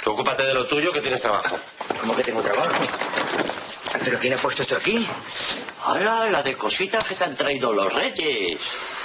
Tú ocúpate de lo tuyo, que tienes trabajo. ¿Cómo que tengo trabajo? ¿Pero quién ha puesto esto aquí? ¡Hala, la de cositas que te han traído los reyes!